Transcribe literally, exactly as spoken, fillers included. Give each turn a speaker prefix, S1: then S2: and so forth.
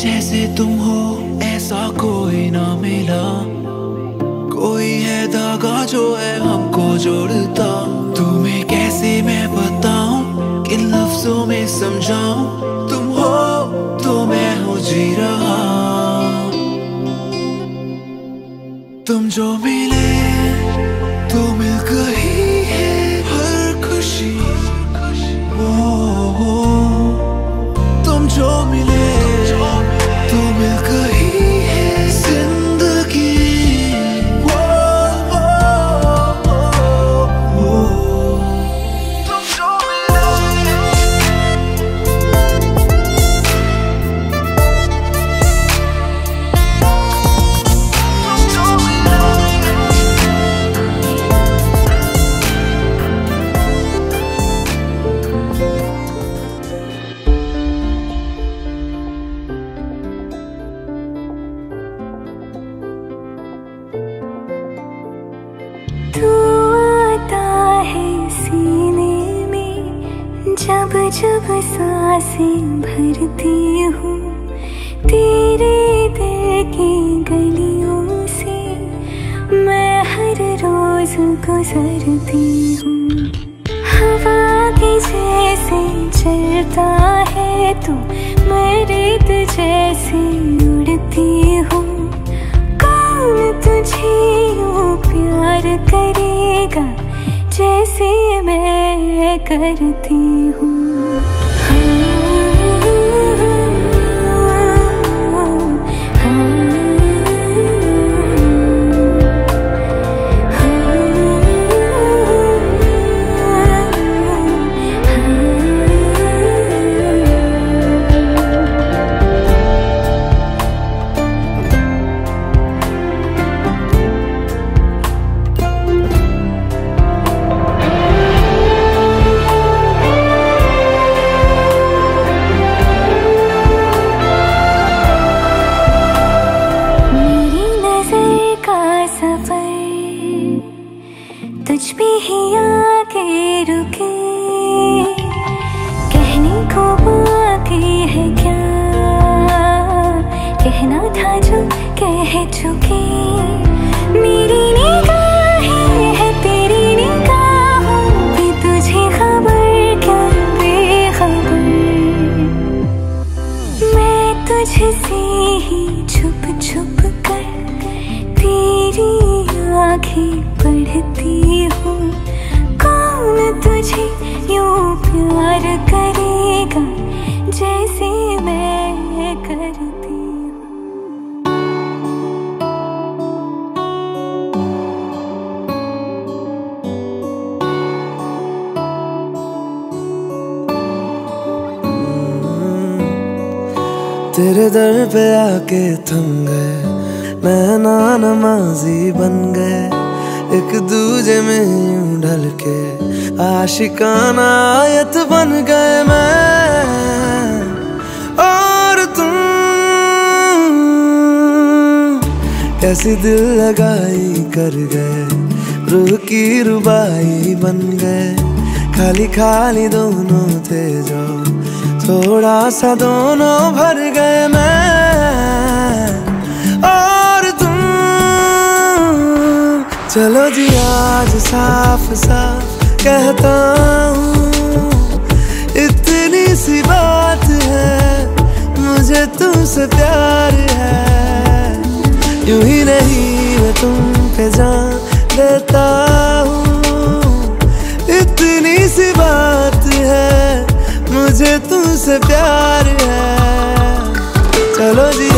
S1: जैसे तुम हो ऐसा कोई ना मिला, कोई है धागा जो है हमको जोड़ता। तुम्हें कैसे मैं बताऊं, किन लफ्जों में समझाऊं, तुम हो तो मैं हो जी रहा। तुम जो मिले तो मिल गई है हर खुशी, ओ, ओ, तुम जो मिले तो मिल गई है जिंदगी।
S2: जब जब सांसें भरती हूँ, तेरे दिल की गलियों से मैं हर रोज गुजरती हूँ। हवा के जैसे चलता है तू, मैं रेत जैसे उड़ती हूँ। कौन तुझे यूँ प्यार करेगा जैसे मैं करती हूँ। तुझ पे ही आके रुके, कहने को बाकी है क्या, कहना था जो कह चुके। मेरी निगाहें है तेरी निगाहों पे, तुझे खबर क्या बेखबर। मैं तुझसे ही छुप छुप कर तेरी आँखें पढ़ती हूँ। कौन तुझे यूँ प्यार करेगा जैसे मैं करती हूँ।
S3: तेरे दर पे आके थम गए, नैना नमाजी बन गए। एक दूजे में यूं ढल के आशिकाना आयत बन गए मैं और तुम। कैसी दिल लगाई कर गए, रूह की रुबाई बन गए। खाली खाली दोनों थे जो, थोड़ा सा दोनों भर गए मैं और तुम। चलो जी आज साफ साफ कहता हूँ, इतनी सी बात है, मुझे तुमसे प्यार है। यूं ही नहीं मैं तुम पे जान देता हूँ, इतनी सी बात है, मुझे तुमसे प्यार है। चलो जी